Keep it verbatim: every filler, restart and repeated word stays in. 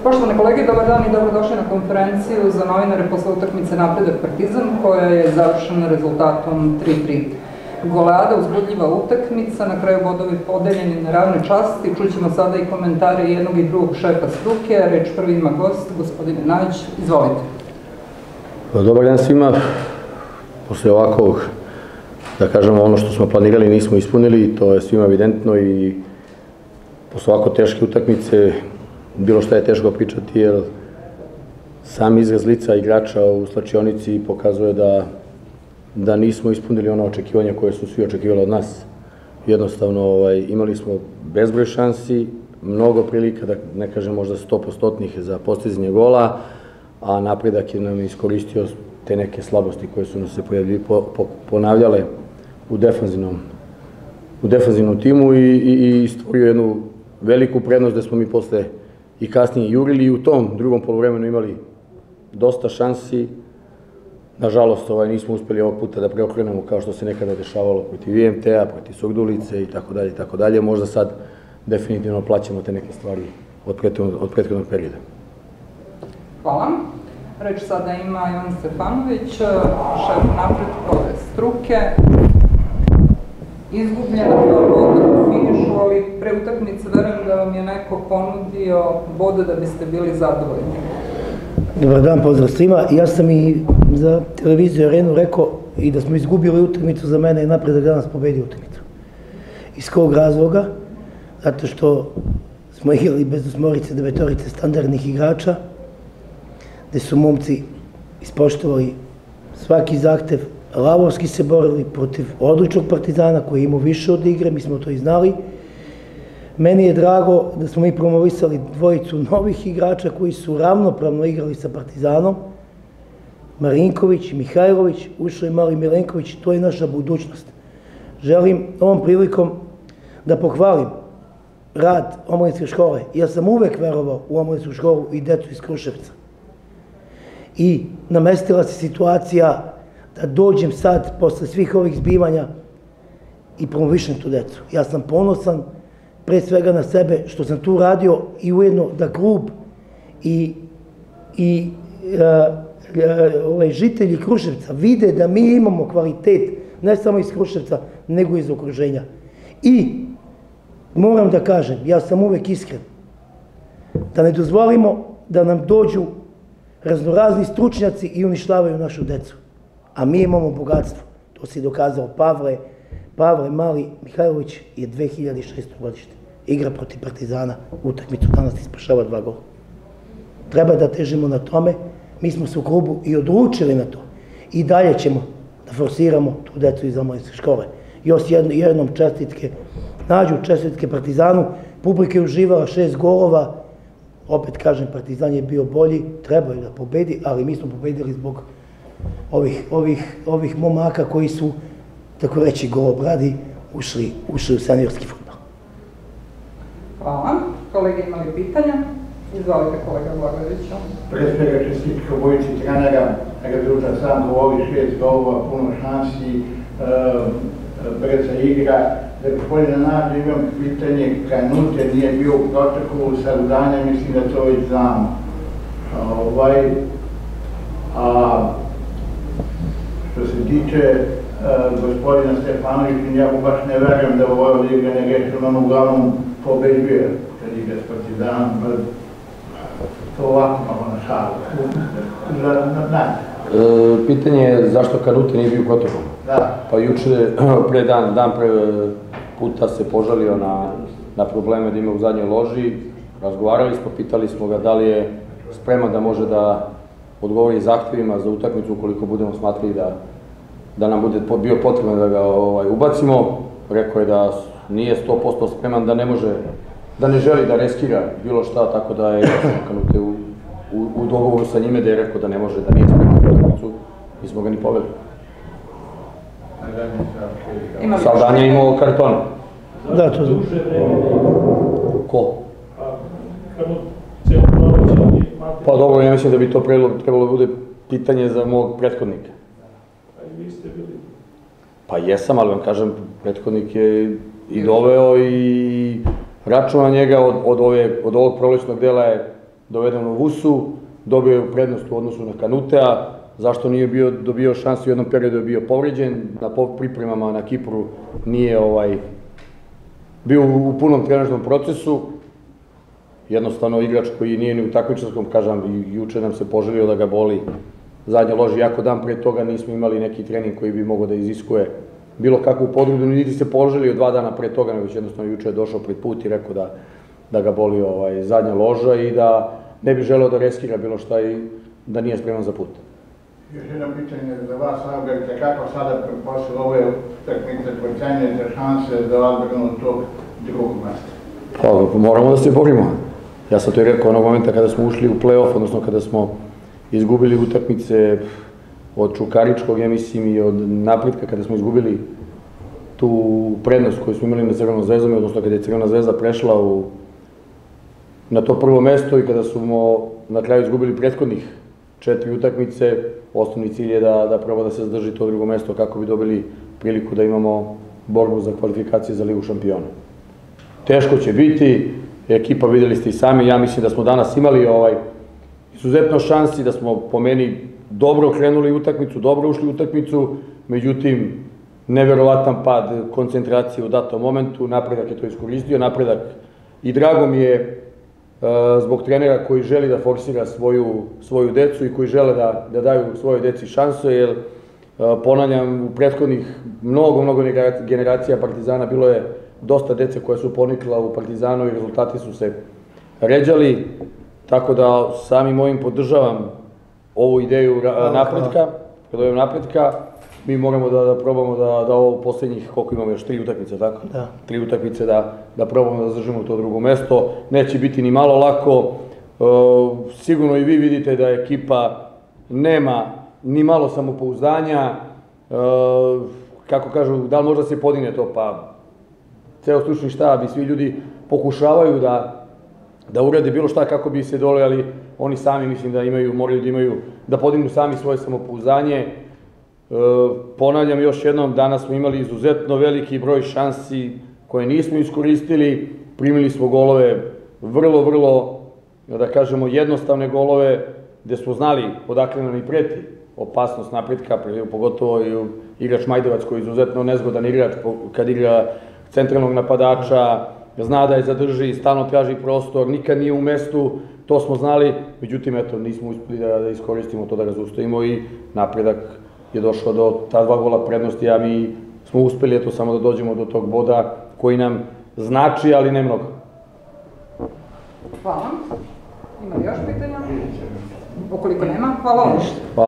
Poštovane kolege, dobar dan i dobrodošli na konferenciju za novinare posle utakmice Napredak Partizan, koja je završena rezultatom tri tri. Goleada, uzbudljiva utakmica, na kraju bodovi podeljeni na ravne časti. Čućemo sada i komentare jednog i drugog šefa struke. Reč prvi ima gost, gospodine Nađ, izvolite. Dobar dan svima. Posle ovakvog, da kažemo, ono što smo planirali nismo ispunili, to je svima evidentno i posle ovako teške utakmice bilo šta je teško pričati, jer sam izraz lica igrača u slačionici pokazuje da da nismo ispunili ono očekivanja koje su svi očekivali od nas. Jednostavno, imali smo bezbroj šansi, mnogo prilika, da ne kažem možda sto posto za postizanje gola, a Napredak je nam iskoristio te neke slabosti koje su nam se ponavljale u defanzivnom timu i stvorio jednu veliku prednost da smo mi posle i kasnije jurili i u tom drugom poluvremenu imali dosta šansi. Nažalost, nismo uspeli ovog puta da preokrenemo kao što se nekada dešavalo protiv I M T-a, protiv Surdulice i tako dalje i tako dalje. Možda sad definitivno plaćamo te neke stvari od prethodnog perioda. Hvala. Reč sada ima Ivan Stefanović, šef Napretkove struke. Izgubljena dva boda u finišu, ali pre utakmice verujem da vam je neko ponudio boda da biste bili zadovoljni. Dobar dan, pozdrav svima. Ja sam i za televiziju Arenu rekao i da smo izgubili utakmicu, za mene je Napredak danas pobedio utakmicu. Iz kog razloga? Zato što smo igrali bez osmorice, devetorice standardnih igrača, gde su momci ispoštovali svaki zahtev, lavovski se borili protiv odličnog Partizana koji je imao više od igre, mi smo to i znali. Meni je drago da smo mi promovisali dvojicu novih igrača koji su ravnopravno igrali sa Partizanom. Marinković i Mihajlović, ušao je mali Milenković, to je naša budućnost. Želim ovom prilikom da pohvalim rad omladinske škole. Ja sam uvek verovao u omladinsku školu i decu iz Kruševca. I namestila se situacija da dođem sad, posle svih ovih zbivanja, i promovišem tu decu. Ja sam ponosan pre svega na sebe što sam tu radio i ujedno da klub i žitelji Kruševca vide da mi imamo kvalitet ne samo iz Kruševca, nego iz okruženja. I moram da kažem, ja sam uvek iskren, da ne dozvolimo da nam dođu raznorazni stručnjaci i uništavaju našu decu. A mi imamo bogatstvo. To se dokazao Pavle, Pavle Mali Mihajlović je dve hiljade šeste. godište. Igra protiv Partizana, utakmicu danas ispašava dva gola. Treba da težimo na tome, mi smo se u klubu i odlučili na to. I dalje ćemo da forsiramo tu decu iz omladinske škole. Još jednom čestitke, Nađu čestitke Partizanu, publika je uživala šest golova, opet kažem, Partizan je bio bolji, trebao je da pobedi, ali mi smo pobedili zbog ovih momaka koji su, tako reći, golobradi, ušli u seniorski fudbal. Hvala. Kolege imali pitanja? Izvolite, kolega Blagojeviću. Pre svega čestitke obojici trenera, rezultat sam govori, šest golova, puno šansi, brza igra. Da gospodine Nađe, imam pitanje, Kanute nije bio u protokolu sa Rudanja, mislim da to već znamo. A što se tiče gospodina Stefanovića, ja mu baš ne verujem da ovo ovdje igra ne reći, on uglavnom pobeđuje kad igra s Partizanom, to ovako malo na šalu. Pitanje je zašto Kanute nije bio u protokolu. Pa juče, pre dan, dan pre puta se požalio na probleme da ima u zadnjoj loži, razgovarali smo, pitali smo ga da li je spreman da može da odgovori zahtevima za utakmicu ukoliko budemo smatrali da nam bude bio potrebno da ga ubacimo. Rekao je da nije sto posto spreman, da ne može, da ne želi da reskira bilo šta, tako da je Kanute u dogovoru sa njime da je rekao da ne može, da nije spreman za utakmicu, nismo ga ni poveli. Saldanja je imao karton. Da, to znam. Ko? Pa dobro, ja mislim da bi to trebalo bude pitanje za mog prethodnika. Pa jesam, ali vam kažem, prethodnik je i doveo i računa njega od ovog prolećnog dela je doveden u Vusu, dobio je prednost u odnosu na Kanutea, zašto nije bio, dobio šansu, u jednom periodu je bio povređen, na pripremama na Kipru nije ovaj, bio u punom trenažnom procesu, jednostavno igrač koji nije ni u takmičarskom, kažem, i juče nam se poželio da ga boli zadnja loža, iako dan pre toga nismo imali neki trening koji bi mogao da iziskuje bilo kakvu podrudu, niti se poželio dva dana pre toga, nego jednostavno juče je došao pred put i rekao da, da ga boli ovaj, zadnja loža i da ne bi želeo da reskira bilo šta i da nije spreman za put. Još jedno pitanje za vas, Alberta, kako sada posle ove utakmice procenjujete šanse za odbranu tog drugog mesta? Pa, moramo da se borimo. Ja sam to i rekao onog momenta kada smo ušli u play-off, odnosno kada smo izgubili utakmice od Čukaričkog, ja mislim, i od Napretka, kada smo izgubili tu prednost koju smo imali na Crvenom zvezdom, odnosno kada je Crvena zvezda prešla u, na to prvo mesto i kada smo na kraju izgubili prethodnih četiri utakmice, osnovni cilj je da, da proba da se zadrži to drugo mesto kako bi dobili priliku da imamo borbu za kvalifikacije za Ligu šampiona. Teško će biti, ekipa videli ste i sami, ja mislim da smo danas imali ovaj izuzetno šansi, da smo po meni dobro krenuli utakmicu, dobro ušli u utakmicu, međutim, neverovatan pad koncentracije u datom momentu, Napredak je to iskoristio, Napredak i drago mi je zbog trenera koji želi da forsira svoju, svoju decu i koji žele da, da daju svojoj deci šansu, jer ponavljam, u prethodnih mnogo, mnogo generacija Partizana bilo je dosta dece koja su ponikla u Partizanu i rezultati su se ređali, tako da samim ovim podržavam ovu ideju napretka, kada je napretka, mi moramo da, da probamo da, da ovo poslednjih, koliko imamo još, tri utakmice, tako? Da. Tri utakmice da, da probamo da zadržimo to drugo mesto. Neće biti ni malo lako. E, sigurno i vi vidite da ekipa nema ni malo samopouzdanja. E, kako kažu, da li možda se podigne to? Pa, ceo stručni štab i svi ljudi pokušavaju da, da urade bilo šta kako bi se dole, ali oni sami mislim da imaju, moraju da imaju, da podignu sami svoje samopouzdanje. E, ponavljam još jednom, danas smo imali izuzetno veliki broj šansi koje nismo iskoristili, primili smo golove vrlo, vrlo, da kažemo, jednostavne golove, gde smo znali odakle nam i preti opasnost napretka, pogotovo i igrač Majdovac koji je izuzetno nezgodan igrač kad igra centralnog napadača, zna da je zadrži, stalno traži prostor, nikad nije u mestu, to smo znali, međutim, eto, nismo uspeli da, da iskoristimo to, da ga zaustavimo i Napredak je došao do ta dva gola prednosti, a mi smo uspeli, eto, samo da dođemo do tog boda koji nam znači, ali ne mnogo. Hvala. Ima li još pitanja? Ukoliko nema, hvala vam.